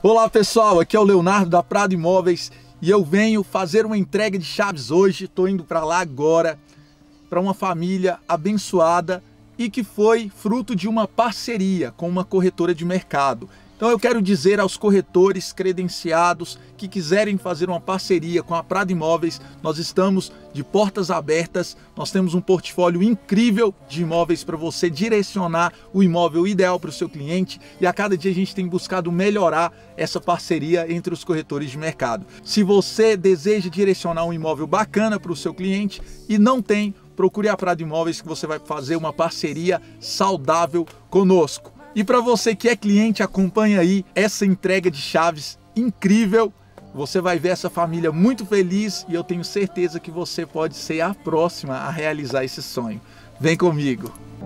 Olá pessoal, aqui é o Leonardo da Prado Imóveis e eu venho fazer uma entrega de chaves hoje. Estou indo para lá agora, para uma família abençoada e que foi fruto de uma parceria com uma corretora de mercado. Então eu quero dizer aos corretores credenciados que quiserem fazer uma parceria com a Prado Imóveis, nós estamos de portas abertas, nós temos um portfólio incrível de imóveis para você direcionar o imóvel ideal para o seu cliente e a cada dia a gente tem buscado melhorar essa parceria entre os corretores de mercado. Se você deseja direcionar um imóvel bacana para o seu cliente e não tem, procure a Prado Imóveis que você vai fazer uma parceria saudável conosco. E para você que é cliente, acompanha aí essa entrega de chaves incrível. Você vai ver essa família muito feliz e eu tenho certeza que você pode ser a próxima a realizar esse sonho. Vem comigo!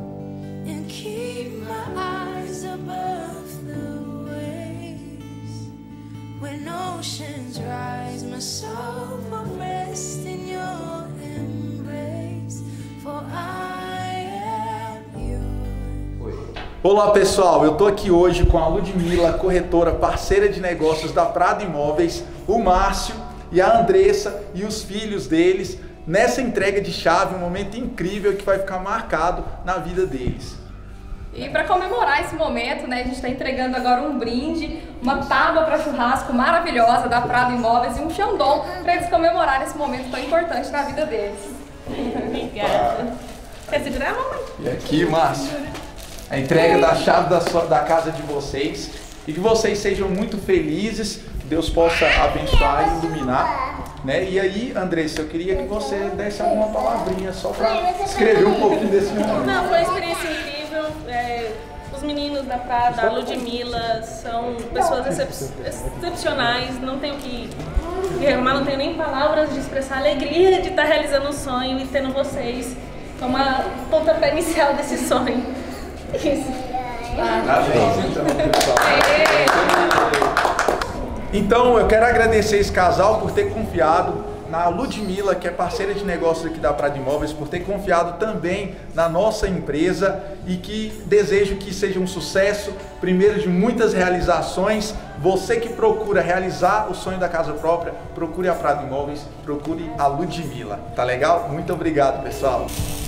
Olá pessoal, eu estou aqui hoje com a Ludmila, corretora parceira de negócios da Prado Imóveis, o Márcio e a Andressa e os filhos deles, nessa entrega de chave, um momento incrível que vai ficar marcado na vida deles. E para comemorar esse momento, né, a gente está entregando agora um brinde, uma tábua para churrasco maravilhosa da Prado Imóveis e um Xandão para eles comemorarem esse momento tão importante na vida deles. Obrigada. Quer segurar, mamãe? E aqui, Márcio, a entrega da chave da casa de vocês e que vocês sejam muito felizes, que Deus possa abençoar e iluminar, né? E aí, Andressa, eu queria que você desse alguma palavrinha só para escrever um pouquinho desse momento. Não, foi uma experiência incrível. Os meninos da Prado, a Ludmila, são pessoas excepcionais, não tenho que reclamar, não tenho nem palavras de expressar a alegria de estar realizando um sonho e tendo vocês como a pontapé inicial desse sonho. Isso. Então eu quero agradecer esse casal por ter confiado na Ludmila, que é parceira de negócios aqui da Prado Imóveis, por ter confiado também na nossa empresa e que desejo que seja um sucesso, primeiro de muitas realizações. Você que procura realizar o sonho da casa própria, procure a Prado Imóveis, procure a Ludmila. Tá legal? Muito obrigado, pessoal.